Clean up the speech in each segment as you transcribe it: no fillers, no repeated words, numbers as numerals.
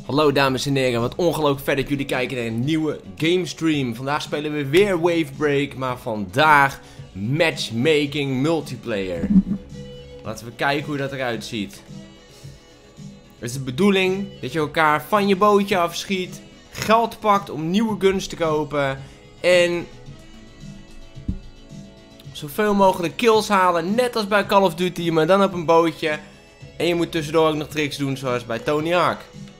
Hallo dames en heren, wat ongelooflijk vet dat jullie kijken naar een nieuwe gamestream. Vandaag spelen we weer Wavebreak, maar vandaag matchmaking multiplayer. Laten we kijken hoe dat eruit ziet. Het is de bedoeling dat je elkaar van je bootje afschiet, geld pakt om nieuwe guns te kopen en zoveel mogelijk kills halen, net als bij Call of Duty, maar dan op een bootje. En je moet tussendoor ook nog tricks doen zoals bij Tony Hawk.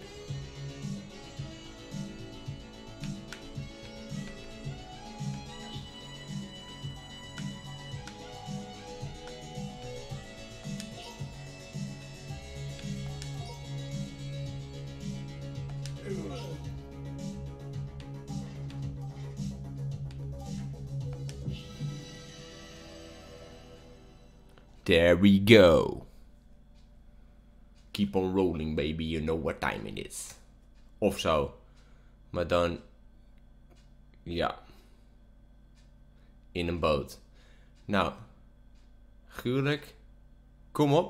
There we go. Keep on rolling baby, you know what time it is. Of zo. Maar dan... ja. In een boot. Nou. Gruwelijk. Kom op.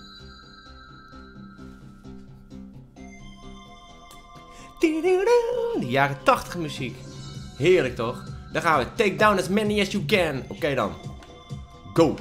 De jaren 80 muziek. Heerlijk toch? Dan gaan we. Take down as many as you can. Oké dan. Go.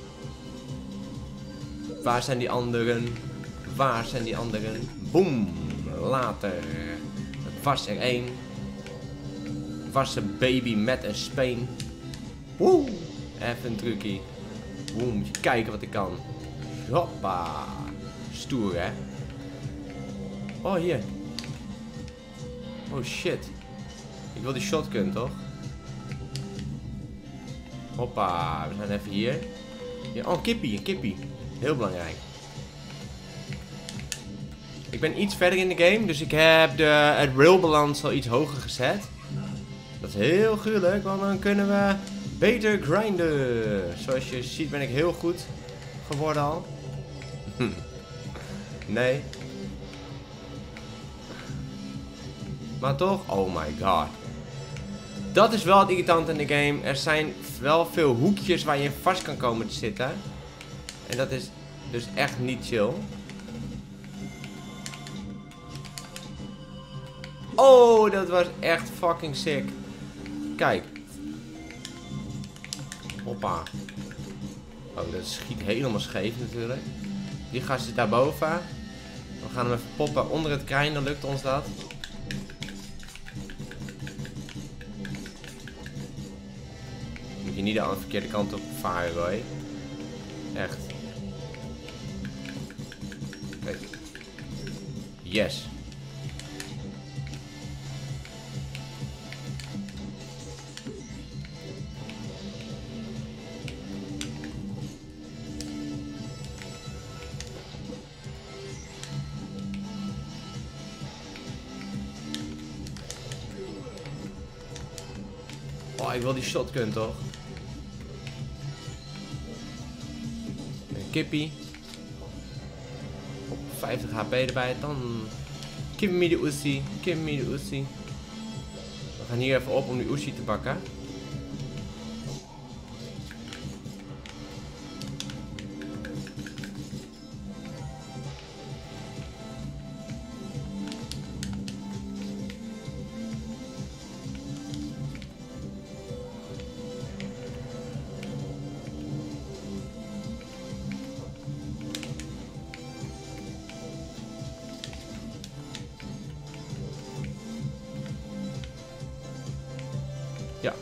Waar zijn die anderen? Waar zijn die anderen? Boom. Later. Het was er één. Het was een baby met een speen. Woe. Even een truckie. Woe, moet je kijken wat ik kan. Hoppa. Stoer hè. Oh hier. Oh shit. Ik wil die shotgun toch? Hoppa. We zijn even hier. Ja, oh, een kippie. Heel belangrijk. Ik ben iets verder in de game, dus ik heb het railbalans al iets hoger gezet. Dat is heel gruwelijk, want dan kunnen we beter grinden. Zoals je ziet ben ik heel goed geworden al. Nee. Maar toch, oh my god. Dat is wel het irritant in de game. Er zijn wel veel hoekjes waar je vast kan komen te zitten. En dat is dus echt niet chill. Oh, dat was echt fucking sick. Kijk. Hoppa. Oh, dat schiet helemaal scheef natuurlijk. Die gast zit daarboven. We gaan hem even poppen onder het krijn, dan lukt ons dat. Moet je niet de verkeerde kant op varen, Roy. Echt. Kijk. Yes. Oh, ik wil die shotgun toch? Een kippie. 50 HP erbij, dan... Give me the Uzi, give me the Uzi. We gaan hier even op om die Uzi te pakken. Ja.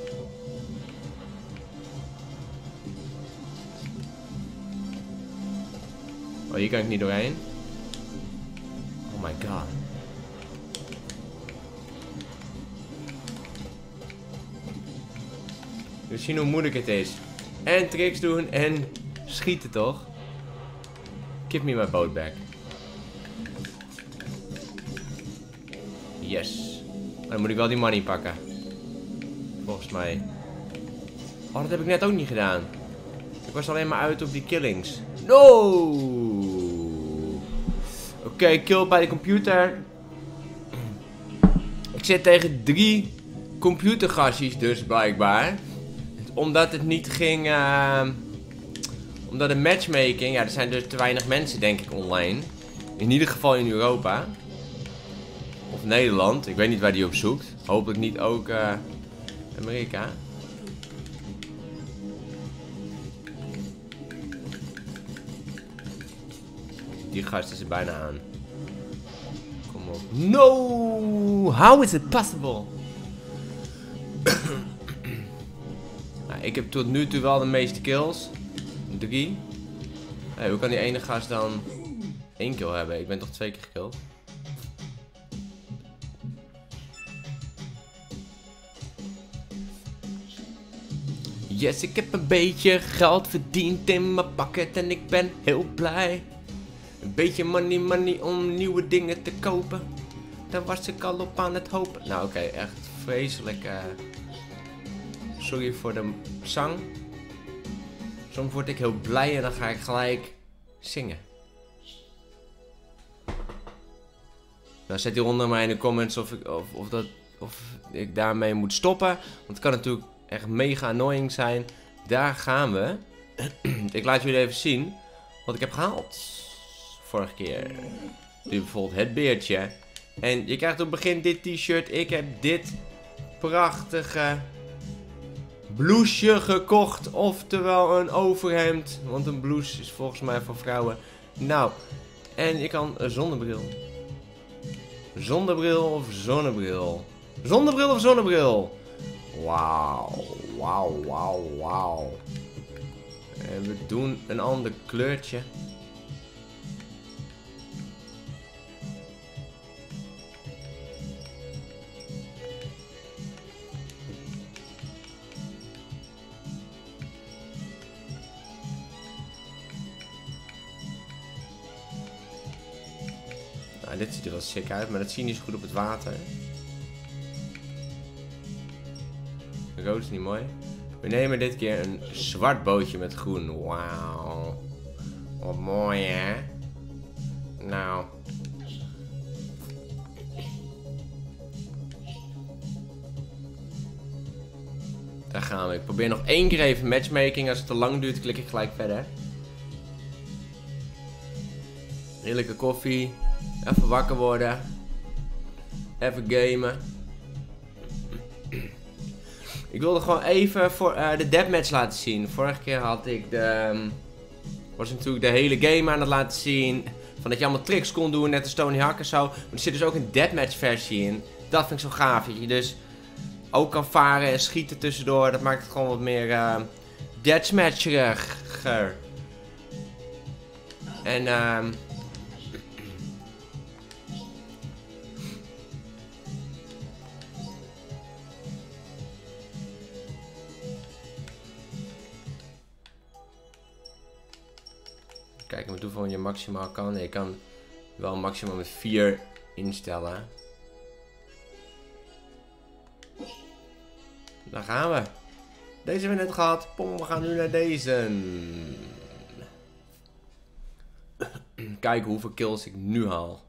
Oh, hier kan ik niet doorheen. Oh my god. We zien hoe moeilijk het is. En tricks doen en schieten toch? Give me my boat back. Yes. Dan moet ik wel die money pakken. Volgens mij. Oh, dat heb ik net ook niet gedaan. Ik was alleen maar uit op die killings. No! Oké, kill bij de computer. Ik zit tegen 3 computergastjes dus blijkbaar. Omdat het niet ging... Omdat de matchmaking... Ja, er zijn dus te weinig mensen denk ik online. In ieder geval in Europa. Of Nederland. Ik weet niet waar die op zoekt. Hopelijk niet ook Amerika. Die gast is er bijna aan. Kom op. No! How is it possible? Nou, ik heb tot nu toe wel de meeste kills. 3. Hey, hoe kan die ene gast dan 1 kill hebben? Ik ben toch 2 keer gekilld. Yes, ik heb een beetje geld verdiend in mijn pakket en ik ben heel blij. Een beetje money om nieuwe dingen te kopen. Daar was ik al op aan het hopen. Nou oké, echt vreselijk. Sorry voor de zang. Soms word ik heel blij en dan ga ik gelijk zingen. Nou, zet hieronder maar in de comments of ik daarmee moet stoppen. Want het kan natuurlijk echt mega annoying zijn. Daar gaan we. Ik laat jullie even zien wat ik heb gehaald. Vorige keer. Nu bijvoorbeeld het beertje. En je krijgt op het begin dit t-shirt. Ik heb dit prachtige blouseje gekocht. Oftewel een overhemd. Want een blouse is volgens mij voor vrouwen. Nou. En je kan een zonnebril. Zonnebril of zonnebril? Zonnebril of zonnebril? Wauw. Wauw, wauw, wauw. En we doen een ander kleurtje. Nou, dit ziet er wel sick uit, maar dat zie je niet zo goed op het water. Rood is niet mooi. We nemen dit keer een zwart bootje met groen. Wauw. Wat mooi, hè? Nou. Daar gaan we. Ik probeer nog 1 keer even matchmaking. Als het te lang duurt, klik ik gelijk verder. Heerlijke koffie. Even wakker worden. Even gamen. Ik wilde gewoon even voor de deathmatch laten zien. Vorige keer had ik was natuurlijk de hele game aan het laten zien. Van dat je allemaal tricks kon doen, net als Tony Hawk en zo. Maar er zit dus ook een deathmatch versie in. Dat vind ik zo gaaf. Dat je dus ook kan varen en schieten tussendoor. Dat maakt het gewoon wat meer deathmatchiger. En kijk met hoeveel je maximaal kan. Je kan wel maximaal met 4 instellen. Daar gaan we. Deze hebben we net gehad. Pom, we gaan nu naar deze. Kijken hoeveel kills ik nu haal.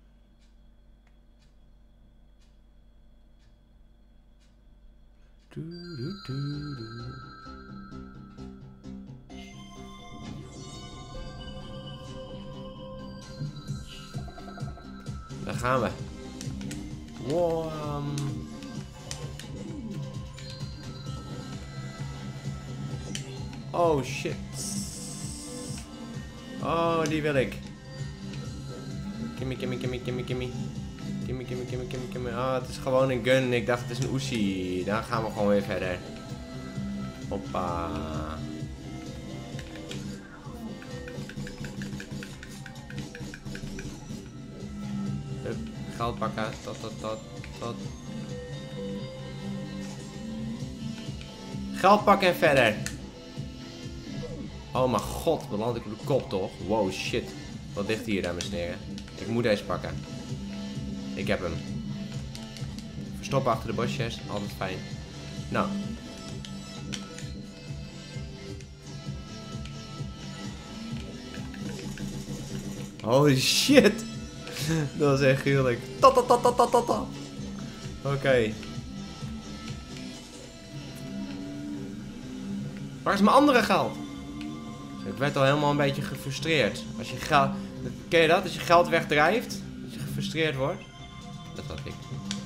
Daar gaan we. Wow. Oh shit. Oh, die wil ik. Gimme, gimme, gimme, gimme, gimme. Gimme, gimme, gimme, gimme, gimme. Ah, het is gewoon een gun. Ik dacht het is een Uzi. Dan gaan we gewoon weer verder. Hoppa. Hup, geld pakken. Tot. Geld pakken en verder. Oh mijn god, beland ik op de kop toch? Wow, shit. Wat ligt hier, dames en heren? Ik moet deze pakken. Ik heb hem. Verstoppen achter de bosjes, altijd fijn. Nou. Holy shit. Dat was echt gruwelijk. Oké. Waar is mijn andere geld? Ik werd al helemaal een beetje gefrustreerd. Als je geld... Ken je dat? Als je geld wegdrijft? Als je gefrustreerd wordt? Dat had ik.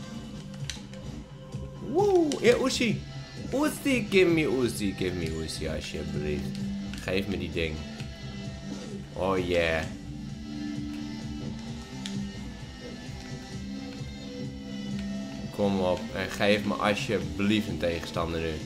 Woe, ja, Uzi. Uzi, give me Uzi. Give me Uzi, alsjeblieft. Geef me die ding. Oh yeah. Kom op en geef me alsjeblieft een tegenstander nu.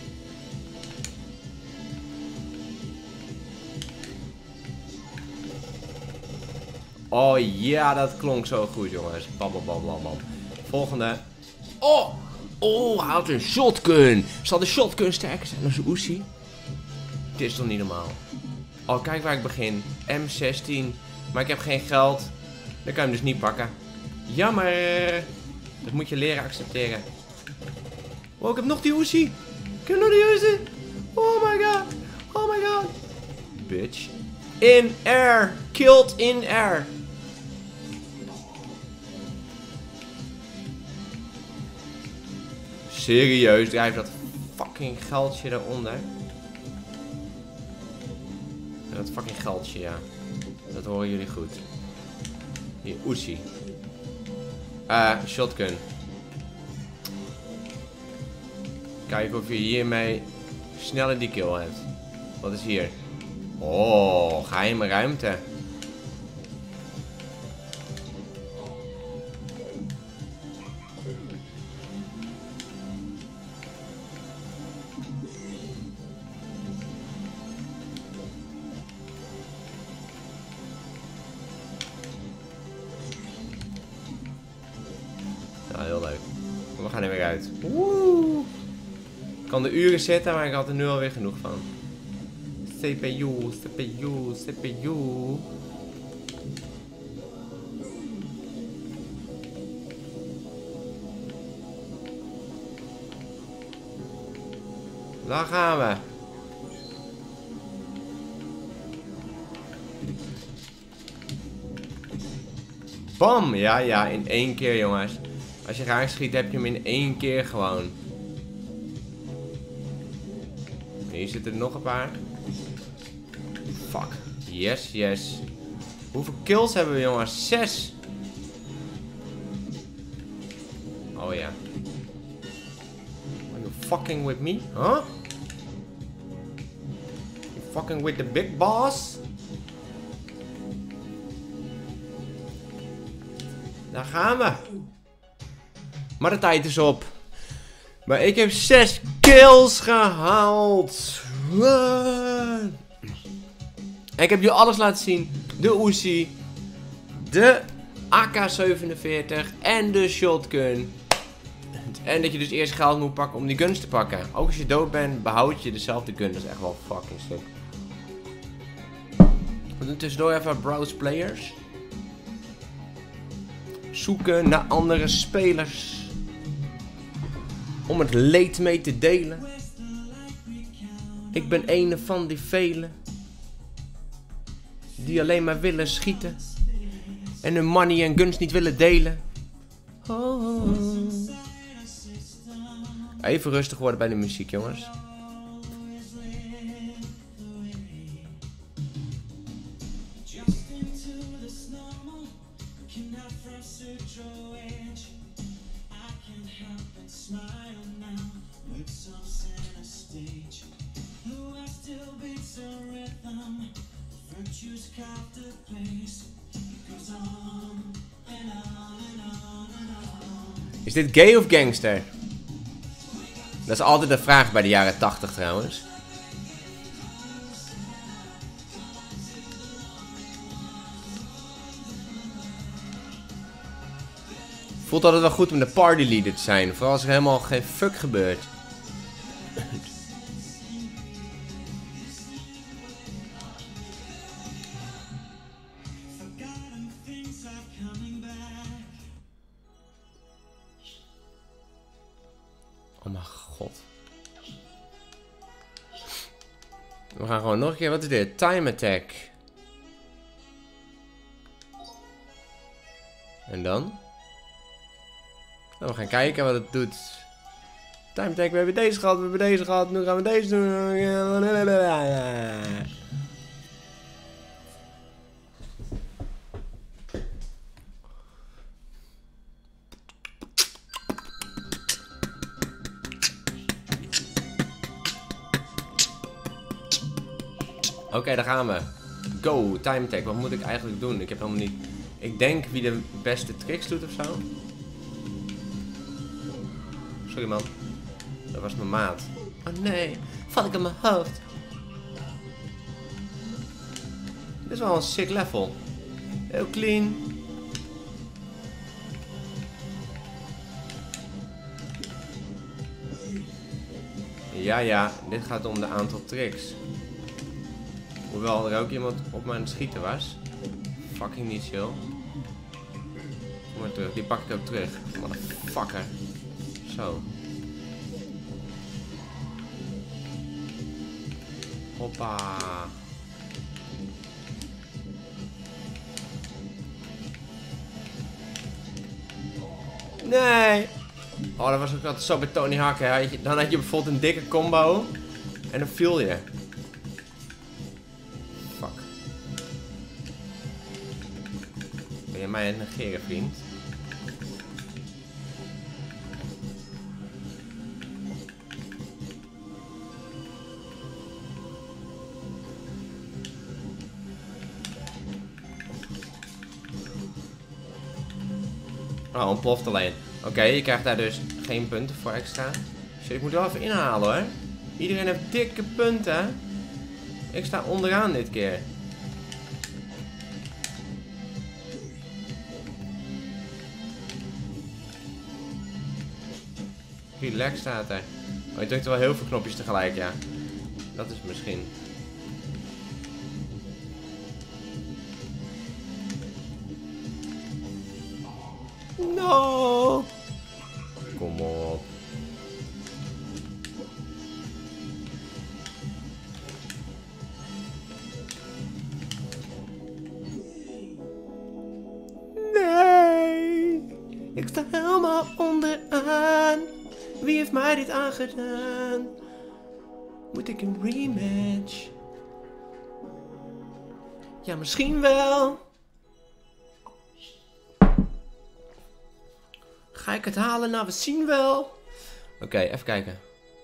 Oh ja, dat klonk zo goed, jongens. Bam, bam, bam, bam, bam. Volgende. Oh! Oh, hij had een shotgun. Zal de shotgun sterker zijn dan zijn Uzi? Dit is toch niet normaal? Oh, kijk waar ik begin. M16. Maar ik heb geen geld. Dan kan je hem dus niet pakken. Jammer. Dat moet je leren accepteren. Oh, ik heb nog die Uzi. Ik heb nog die Uzi. Oh my god. Oh my god. Bitch. In air. Killed in air. Serieus, drijf dat fucking geldje eronder. En dat fucking geldje, ja. Dat horen jullie goed. Hier, Uzi. Shotgun. Kijken of je hiermee sneller die kill hebt. Wat is hier? Oh, geheime ruimte. Nou, heel leuk. We gaan er weer uit. Woe! Ik kan de uren zetten, maar ik had er nu alweer genoeg van. CPU, CPU, CPU. Daar gaan we. Bam! Ja, ja, in één keer, jongens. Als je raak schiet, heb je hem in één keer gewoon. Hier zitten er nog een paar. Fuck. Yes, yes. Hoeveel kills hebben we, jongens? 6. Oh ja. Are you fucking with me? Huh? You fucking with the big boss? Daar gaan we. Maar de tijd is op. Maar ik heb 6 kills gehaald. En ik heb jullie alles laten zien. De Uzi. De AK-47. En de shotgun. En dat je dus eerst geld moet pakken om die guns te pakken. Ook als je dood bent, behoud je dezelfde gun. Dat is echt wel fucking sick. We doen tussendoor even browse players. Zoeken naar andere spelers. Om het leed mee te delen. Ik ben een van die velen. Die alleen maar willen schieten. En hun money en guns niet willen delen. Oh. Even rustig worden bij de muziek, jongens. Is dit gay of gangster? Dat is altijd een vraag bij de jaren 80 trouwens. Voelt altijd wel goed om de party leader te zijn. Vooral als er helemaal geen fuck gebeurt. Oh mijn god. We gaan gewoon nog een keer. Wat is dit? Time attack. En dan? Nou, we gaan kijken wat het doet. Time attack. We hebben deze gehad. We hebben deze gehad. Nu gaan we deze doen. Oké, daar gaan we. Go, time attack. Wat moet ik eigenlijk doen? Ik heb helemaal niet... Ik denk wie de beste tricks doet ofzo. Sorry man. Dat was mijn maat. Oh nee, val ik aan mijn hoofd. Dit is wel een sick level. Heel clean. Ja, dit gaat om de aantal tricks. Hoewel er ook iemand op me aan het schieten was. Fucking niet chill. Kom maar terug, die pak ik ook terug. Motherfucker. Zo. Hoppa. Nee. Oh, dat was ook altijd zo bij Tony Hawk. Hè. Dan had je bijvoorbeeld een dikke combo. En dan viel je. Fuck. Ben je mij aan het negeren, vriend? Oh, ontploft alleen. Oké, je krijgt daar dus geen punten voor extra. Dus ik moet wel even inhalen hoor. Iedereen heeft dikke punten. Ik sta onderaan dit keer. Relax staat er. Oh, je drukt wel heel veel knopjes tegelijk, ja. Dat is misschien. No! Kom op. Nee! Ik sta helemaal onderaan. Wie heeft mij dit aangedaan? Moet ik een rematch? Ja, misschien wel. Ga ik het halen? Nou, we zien wel. Oké, even kijken.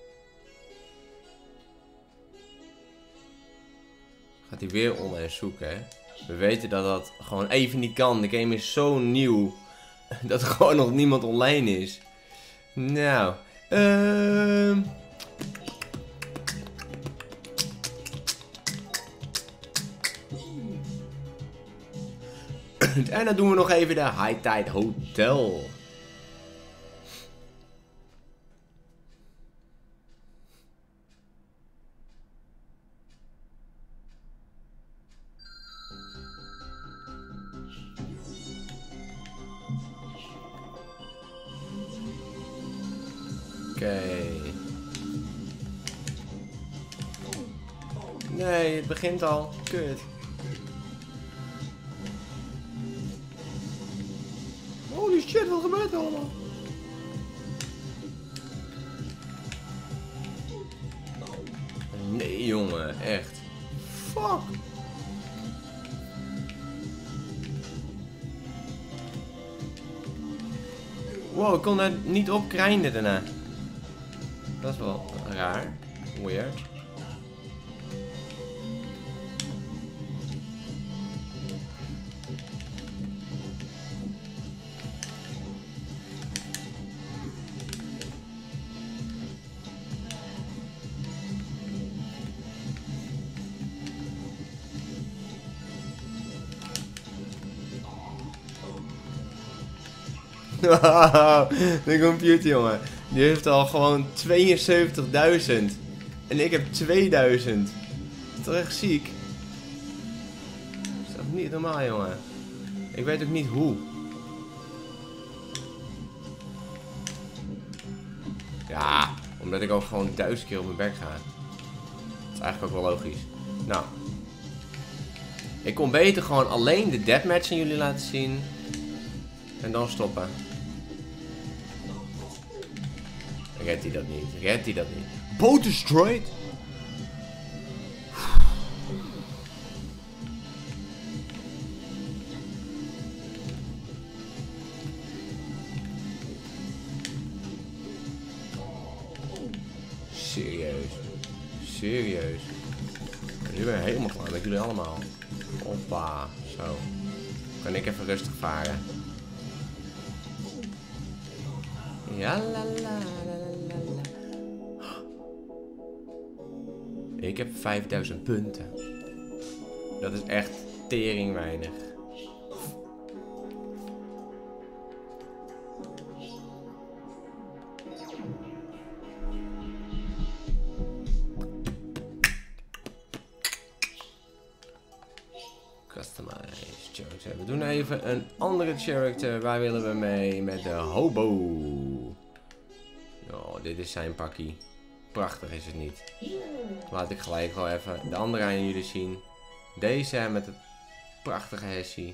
Gaat hij weer online zoeken, hè? We weten dat dat gewoon even niet kan. De game is zo nieuw. Dat er gewoon nog niemand online is. Nou. En dan doen we nog even de High Tide Hotel. Oké. Nee, het begint al. Kut. Holy shit, wat gebeurt er allemaal? Nee, jongen, echt. Fuck. Wow, ik kon daar niet op grinden daarna. Dat is wel raar. Weird. De computer, jongen. Die heeft al gewoon 72.000. En ik heb 2000. Dat is toch echt ziek? Dat is toch niet normaal, jongen. Ik weet ook niet hoe. Ja, omdat ik ook gewoon 1000 keer op mijn bek ga. Dat is eigenlijk ook wel logisch. Nou. Ik kon beter gewoon alleen de deathmatch aan jullie laten zien. En dan stoppen. Redt hij dat niet? Redt hij dat niet? Boat destroyed? Serieus. Serieus. Nu ben ik helemaal klaar met jullie allemaal. Hoppa, zo. Kan ik even rustig varen. Ja la la la la la. Ik heb 5000 punten. Dat is echt tering weinig. Customize character. We doen even een andere character. Waar willen we mee? Met de hobo. Oh, dit is zijn pakkie. Prachtig is het niet. Laat ik gelijk wel even de andere aan jullie zien. Deze met het prachtige hessie.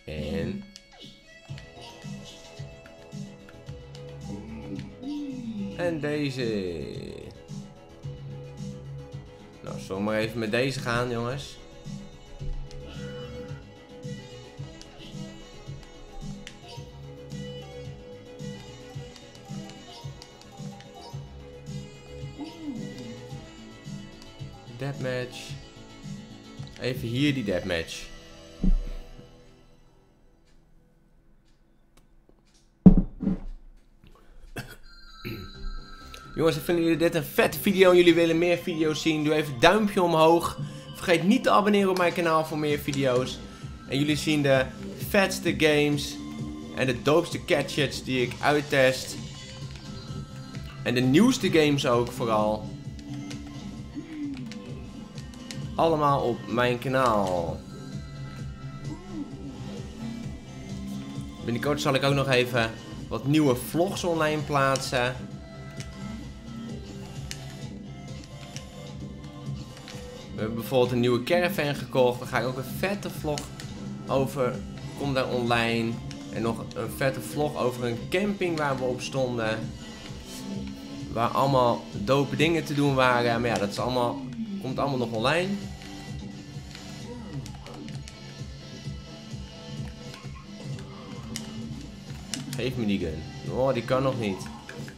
En deze. Nou, zullen we maar even met deze gaan, jongens. Deathmatch. Even hier die deathmatch. Jongens, vinden jullie dit een vette video en jullie willen meer video's zien? Doe even een duimpje omhoog. Vergeet niet te abonneren op mijn kanaal voor meer video's. En jullie zien de vetste games en de doopste gadgets die ik uittest. En de nieuwste games ook vooral. Allemaal op mijn kanaal. Binnenkort zal ik ook nog even wat nieuwe vlogs online plaatsen. We hebben bijvoorbeeld een nieuwe caravan gekocht. Daar ga ik ook een vette vlog over. Komt daar online. En nog een vette vlog over een camping waar we op stonden. Waar allemaal dope dingen te doen waren. Maar ja, dat is allemaal, komt allemaal nog online. Geef me die gun. Oh, die kan nog niet.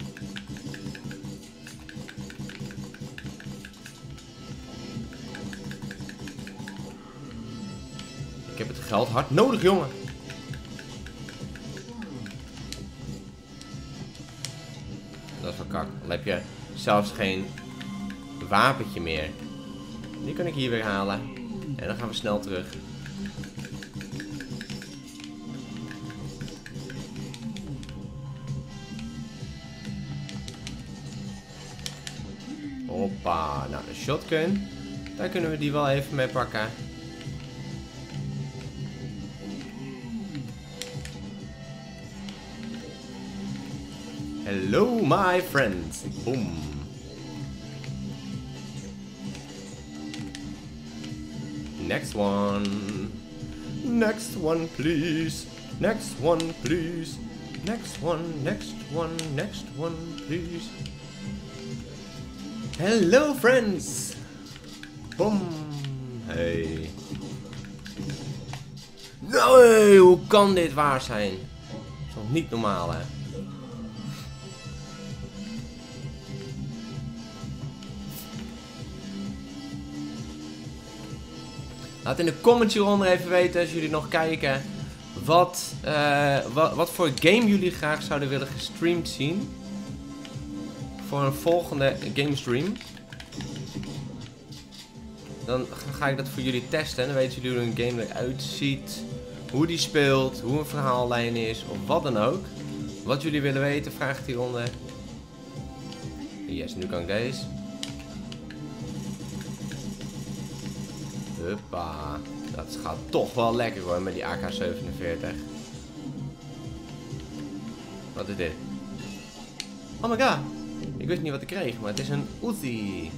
Ik heb het geld hard nodig, jongen. Dat is wel kak. Dan heb je zelfs geen wapentje meer. Die kan ik hier weer halen. En dan gaan we snel terug. Hoppa. Nou, de shotgun. Daar kunnen we die wel even mee pakken. Hello, my friends. Boom. Next one. Next one, please. Next one, please. Next one, next one, next one, please. Hello, friends. Boom. Hey. Nee, hoe kan dit waar zijn? Dat is nog niet normaal, hè? Laat in de comments hieronder even weten als jullie nog kijken wat voor game jullie graag zouden willen gestreamd zien. Voor een volgende gamestream. Dan ga ik dat voor jullie testen. Dan weten jullie hoe een game eruit ziet. Hoe die speelt. Hoe een verhaallijn is. Of wat dan ook. Wat jullie willen weten, vraag het hieronder. Yes, nu kan ik deze. Huppa. Dat gaat toch wel lekker hoor met die AK-47. Wat is dit? Oh my god. Ik wist niet wat ik kreeg, maar het is een Uzi.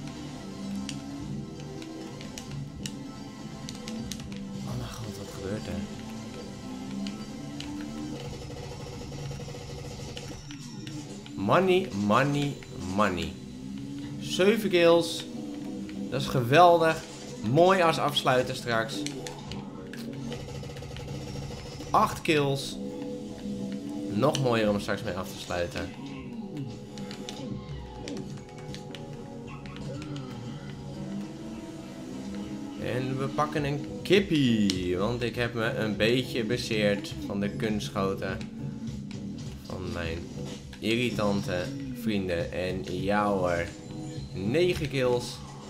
Oh mijn god, wat gebeurt er? Money, money, money. 7 kills. Dat is geweldig. Mooi als afsluiten straks. 8 kills. Nog mooier om straks mee af te sluiten. En we pakken een kippie. Want ik heb me een beetje bezeerd van de kunstschoten van mijn irritante vrienden. En ja hoor, 9 kills.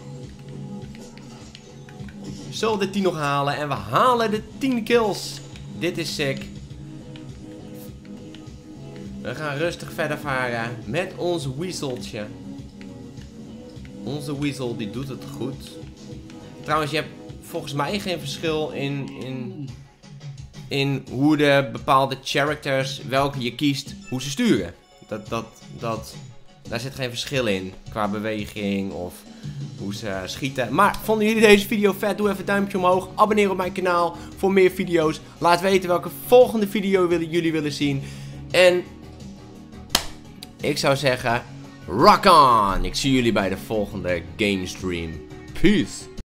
Zullen we de 10 nog halen? En we halen de 10 kills. Dit is sick. We gaan rustig verder varen met ons weaseltje. Onze weasel die doet het goed. Trouwens, je hebt volgens mij geen verschil in hoe de bepaalde characters, welke je kiest, hoe ze sturen. Daar zit geen verschil in qua beweging of hoe ze schieten. Maar vonden jullie deze video vet? Doe even een duimpje omhoog. Abonneer op mijn kanaal voor meer video's. Laat weten welke volgende video jullie willen zien. En ik zou zeggen, rock on! Ik zie jullie bij de volgende game stream. Peace!